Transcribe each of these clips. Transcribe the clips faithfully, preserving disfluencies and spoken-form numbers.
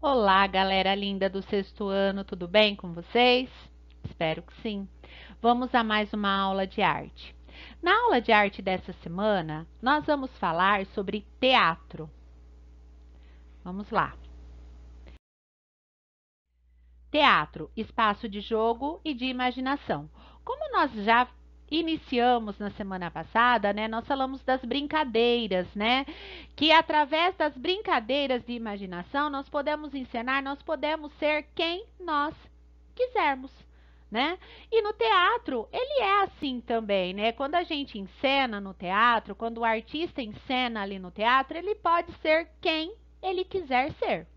Olá, galera linda do sexto ano, tudo bem com vocês? Espero que sim. Vamos a mais uma aula de arte. Na aula de arte dessa semana, nós vamos falar sobre teatro. Vamos lá. Teatro, espaço de jogo e de imaginação. Como nós já iniciamos na semana passada, né? Nós falamos das brincadeiras, né? Que através das brincadeiras de imaginação nós podemos encenar, nós podemos ser quem nós quisermos, né? E no teatro, ele é assim também, né? Quando a gente encena no teatro, quando o artista encena ali no teatro, ele pode ser quem ele quiser ser.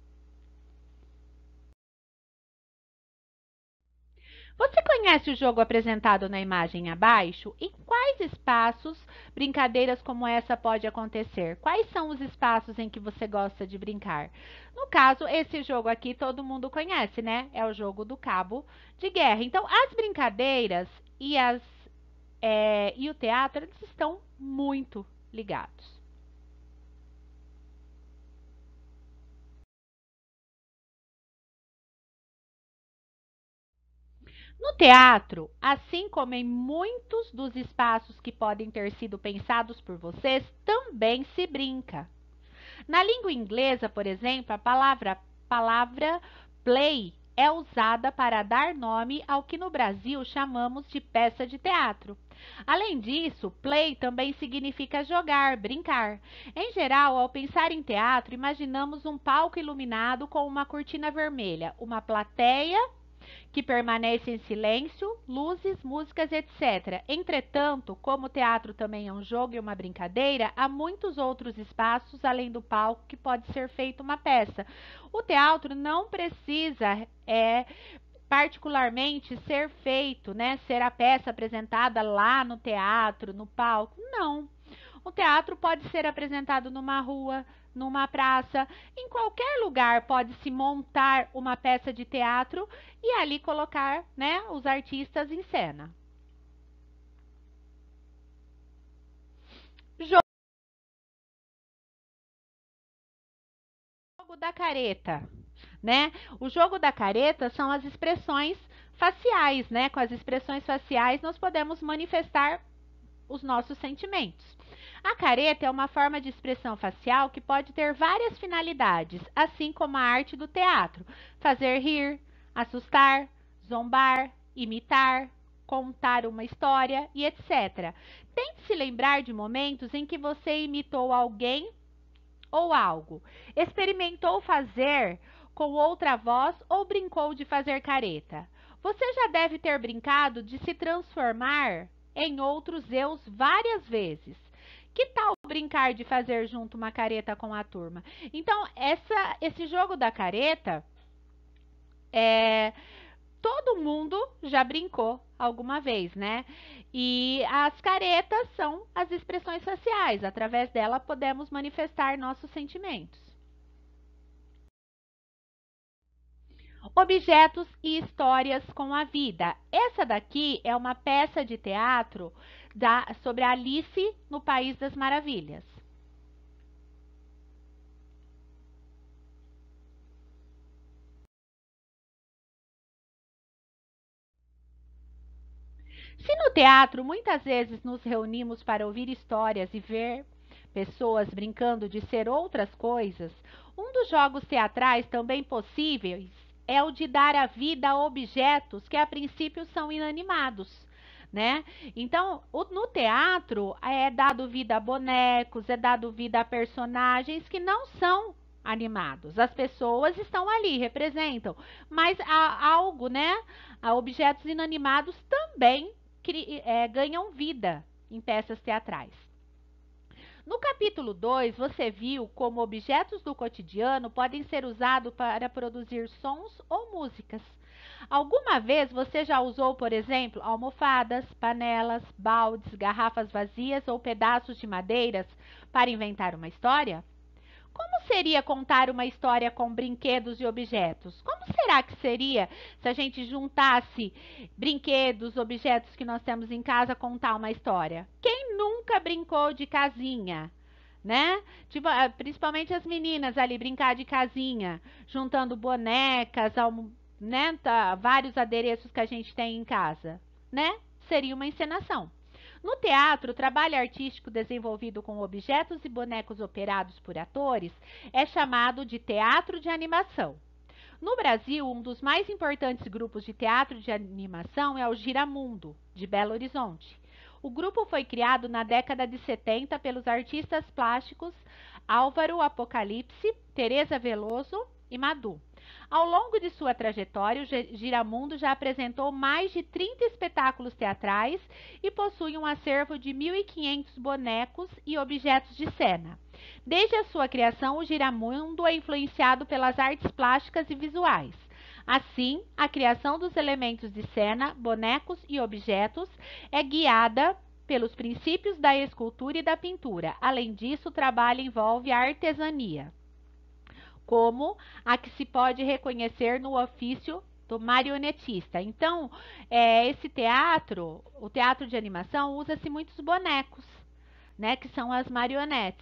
Você conhece o jogo apresentado na imagem abaixo? Em quais espaços brincadeiras como essa pode acontecer? Quais são os espaços em que você gosta de brincar? No caso, esse jogo aqui todo mundo conhece, né? É o jogo do cabo de guerra. Então, as brincadeiras e, as, é, e o teatro, eles estão muito ligados. No teatro, assim como em muitos dos espaços que podem ter sido pensados por vocês, também se brinca. Na língua inglesa, por exemplo, a palavra, palavra play é usada para dar nome ao que no Brasil chamamos de peça de teatro. Além disso, play também significa jogar, brincar. Em geral, ao pensar em teatro, imaginamos um palco iluminado com uma cortina vermelha, uma plateia que permanece em silêncio, luzes, músicas, etcétera. Entretanto, como o teatro também é um jogo e uma brincadeira, há muitos outros espaços além do palco que pode ser feita uma peça. O teatro não precisa é, particularmente ser feito, né, ser a peça apresentada lá no teatro, no palco. Não. O teatro pode ser apresentado numa rua, numa praça, em qualquer lugar pode-se montar uma peça de teatro e ali colocar, né, os artistas em cena. Jogo da careta, né? O jogo da careta são as expressões faciais, né? Com as expressões faciais nós podemos manifestar os nossos sentimentos. A careta é uma forma de expressão facial que pode ter várias finalidades, assim como a arte do teatro: fazer rir, assustar, zombar, imitar, contar uma história e etcétera. Tente se lembrar de momentos em que você imitou alguém ou algo, experimentou fazer com outra voz ou brincou de fazer careta. Você já deve ter brincado de se transformar em outros eus várias vezes. Que tal brincar de fazer junto uma careta com a turma? Então, essa, esse jogo da careta, é, todo mundo já brincou alguma vez, né? E as caretas são as expressões faciais. Através dela podemos manifestar nossos sentimentos. Objetos e histórias com a vida. Essa daqui é uma peça de teatro da, sobre a Alice no País das Maravilhas. Se no teatro muitas vezes nos reunimos para ouvir histórias e ver pessoas brincando de ser outras coisas, um dos jogos teatrais também possíveis é o de dar a vida a objetos que a princípio são inanimados, né? Então, o- no teatro é dado vida a bonecos, é dado vida a personagens que não são animados. As pessoas estão ali, representam, mas há algo, né? Há objetos inanimados também cri- é, ganham vida em peças teatrais. No capítulo dois, você viu como objetos do cotidiano podem ser usados para produzir sons ou músicas. Alguma vez você já usou, por exemplo, almofadas, panelas, baldes, garrafas vazias ou pedaços de madeiras para inventar uma história? Como seria contar uma história com brinquedos e objetos? Como será que seria se a gente juntasse brinquedos, objetos que nós temos em casa, contar uma história? Quem nunca brincou de casinha, né? Tipo, ah, principalmente as meninas ali, brincar de casinha, juntando bonecas, almo- né? Tá, vários adereços que a gente tem em casa, né? Seria uma encenação. No teatro, o trabalho artístico desenvolvido com objetos e bonecos operados por atores é chamado de teatro de animação. No Brasil, um dos mais importantes grupos de teatro de animação é o Giramundo, de Belo Horizonte. O grupo foi criado na década de setenta pelos artistas plásticos Álvaro Apocalipse, Teresa Veloso e Madu. Ao longo de sua trajetória, o Giramundo já apresentou mais de trinta espetáculos teatrais e possui um acervo de mil e quinhentos bonecos e objetos de cena. Desde a sua criação, o Giramundo é influenciado pelas artes plásticas e visuais. Assim, a criação dos elementos de cena, bonecos e objetos é guiada pelos princípios da escultura e da pintura. Além disso, o trabalho envolve a artesania, como a que se pode reconhecer no ofício do marionetista. Então, é, esse teatro, o teatro de animação, usa-se muitos bonecos, né, que são as marionetes.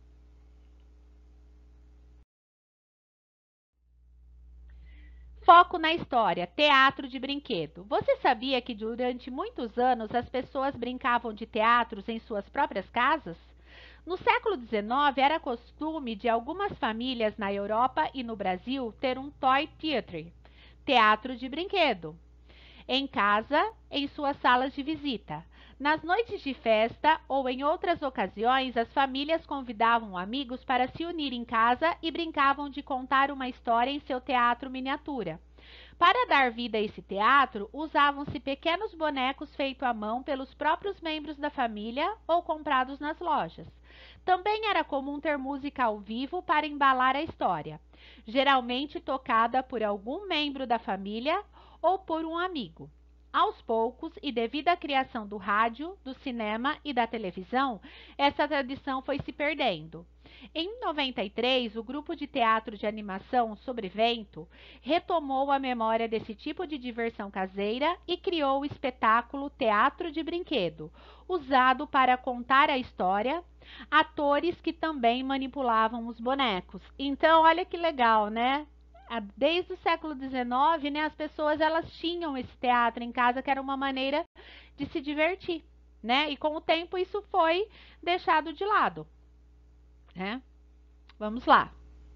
Foco na história, teatro de brinquedo. Você sabia que durante muitos anos as pessoas brincavam de teatros em suas próprias casas? No século dezenove, era costume de algumas famílias na Europa e no Brasil ter um toy theatre, teatro de brinquedo, em casa, em suas salas de visita. Nas noites de festa ou em outras ocasiões, as famílias convidavam amigos para se unir em casa e brincavam de contar uma história em seu teatro miniatura. Para dar vida a esse teatro, usavam-se pequenos bonecos feitos à mão pelos próprios membros da família ou comprados nas lojas. Também era comum ter música ao vivo para embalar a história, geralmente tocada por algum membro da família ou por um amigo. Aos poucos, e devido à criação do rádio, do cinema e da televisão, essa tradição foi se perdendo. Em noventa e três, o grupo de teatro de animação Sobrevento retomou a memória desse tipo de diversão caseira e criou o espetáculo Teatro de Brinquedo, usado para contar a história, atores que também manipulavam os bonecos. Então, olha que legal, né? Desde o século dezenove, né, as pessoas elas tinham esse teatro em casa, que era uma maneira de se divertir, né? E com o tempo isso foi deixado de lado, né? Vamos lá.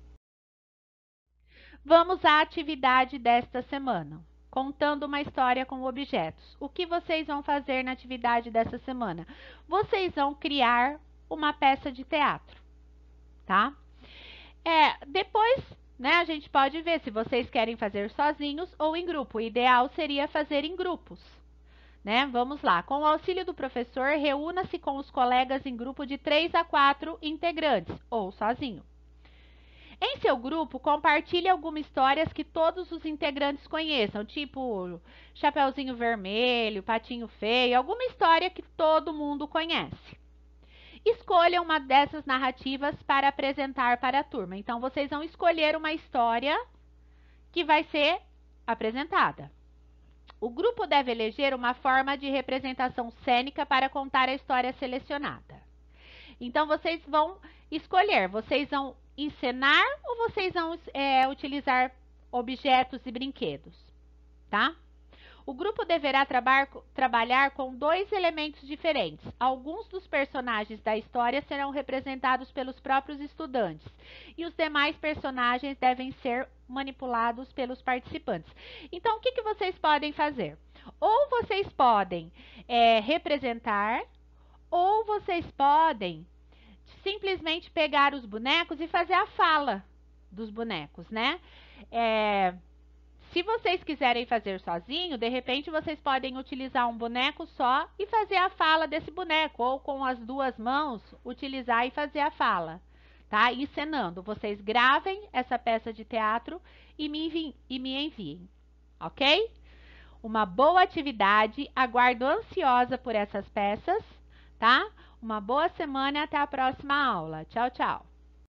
Vamos à atividade desta semana. Contando uma história com objetos. O que vocês vão fazer na atividade dessa semana? Vocês vão criar uma peça de teatro, tá? É, depois, né, a gente pode ver se vocês querem fazer sozinhos ou em grupo. O ideal seria fazer em grupos, né? Vamos lá. Com o auxílio do professor, reúna-se com os colegas em grupo de três a quatro integrantes ou sozinho. Em seu grupo, compartilhe algumas histórias que todos os integrantes conheçam, tipo Chapeuzinho Vermelho, Patinho Feio, alguma história que todo mundo conhece. Escolha uma dessas narrativas para apresentar para a turma. Então, vocês vão escolher uma história que vai ser apresentada. O grupo deve eleger uma forma de representação cênica para contar a história selecionada. Então, vocês vão escolher, vocês vão encenar ou vocês vão é, utilizar objetos e brinquedos, tá? O grupo deverá trabar, trabalhar com dois elementos diferentes. Alguns dos personagens da história serão representados pelos próprios estudantes e os demais personagens devem ser manipulados pelos participantes. Então, o que, que vocês podem fazer? Ou vocês podem é, representar, ou vocês podem simplesmente pegar os bonecos e fazer a fala dos bonecos, né? É, se vocês quiserem fazer sozinho, de repente vocês podem utilizar um boneco só e fazer a fala desse boneco, ou com as duas mãos utilizar e fazer a fala, tá? Encenando. Vocês gravem essa peça de teatro e me enviem, e me enviem, ok? Uma boa atividade, aguardo ansiosa por essas peças, tá? Uma boa semana e até a próxima aula. Tchau, tchau!